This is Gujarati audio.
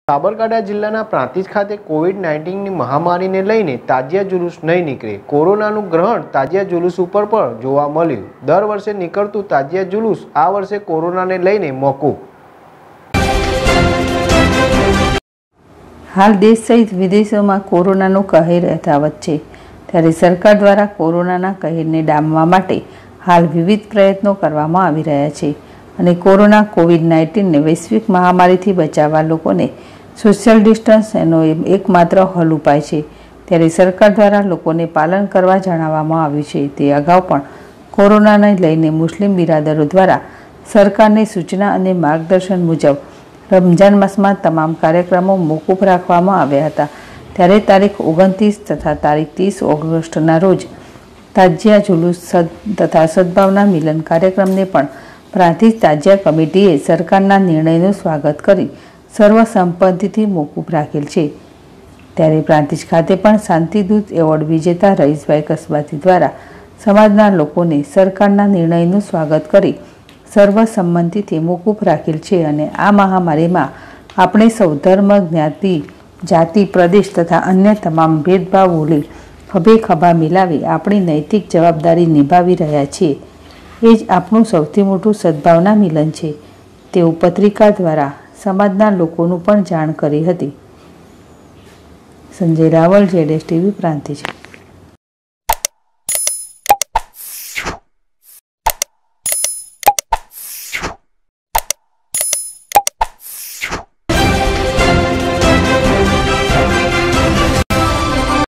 સાબરકાંઠા જિલ્લાના પ્રાંતિજ ખાતે કોવિડ-19ની મહામારીને લઈને તાજિયા જુલુસ નહીં નીકળે. કોરોનાનું ગ્રહણ તાજિયા જુલુસ ઉપર પણ જોવા મળ્યું. દર વર્ષે નીકળતું તાજિયા જુલુસ આ વર્ષે કોરોનાને લઈને મોકૂફ. હાલ દેશ સહિત વિદેશોમાં કોરોનાનો કહેર યથાવત છે, ત્યારે સરકાર દ્વારા કોરોનાના કહેરને ડામવા માટે હાલ વિવિધ પ્રયત્નો કરવામાં આવી રહ્યા છે અને કોરોના કોવિડ-19ને વૈશ્વિક મહામારીથી બચાવવા લોકોને સોશિયલ ડિસ્ટન્સ એનો એકમાત્ર હલ ઉપાય છે. ત્યારે સરકાર દ્વારા લોકોને પાલન કરવા જણાવવામાં આવ્યું છે. તે અગાઉ પણ કોરોનાને લઈને મુસ્લિમ બિરાદરો દ્વારા સરકારની સૂચના અને માર્ગદર્શન મુજબ રમજાન માસમાં તમામ કાર્યક્રમો મોકૂફ રાખવામાં આવ્યા હતા. ત્યારે તારીખ 29 તથા તારીખ 30 ઓગસ્ટના રોજ તાજિયા જુલુસ તથા સદભાવના મિલન કાર્યક્રમને પણ પ્રાંતિજ તાજિયા કમિટીએ સરકારના નિર્ણયનું સ્વાગત કરી સર્વસંમતિથી મોકૂફ રાખેલ છે. ત્યારે પ્રાંતિજ ખાતે પણ શાંતિદૂત એવોર્ડ વિજેતા રઈસભાઈ કસબાતી દ્વારા સમાજના લોકોને સરકારના નિર્ણયનું સ્વાગત કરી સર્વસંમતિથી મોકૂફ રાખેલ છે અને આ મહામારીમાં આપણે સૌ ધર્મ, જ્ઞાતિ, જાતિ, પ્રદેશ તથા અન્ય તમામ ભેદભાવ ભૂલી ખભે ખભા મિલાવી આપણી નૈતિક જવાબદારી નિભાવી રહ્યા છીએ. એ જ આપણું સૌથી મોટું સદભાવના મિલન છે તેવું પત્રિકા દ્વારા સમાજના લોકોનું પણ જાણ કરી હતી. સંજય રાવલ, ZSTV પ્રાંતિજ.